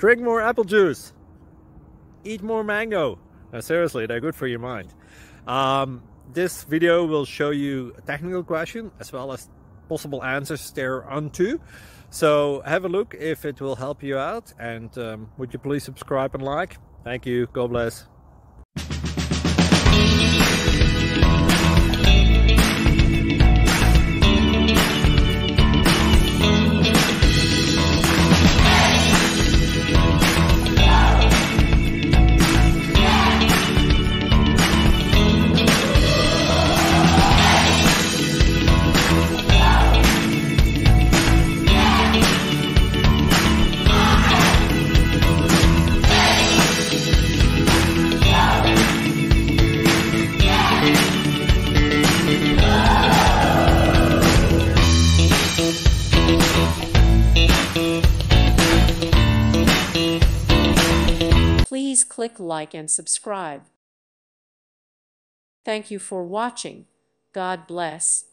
Drink more apple juice. Eat more mango. No, seriously, they're good for your mind. This video will show you a technical question as well as possible answers thereunto. So have a look if it will help you out, and would you please subscribe and like? Thank you. God bless. Please click like and subscribe. Thank you for watching. God bless.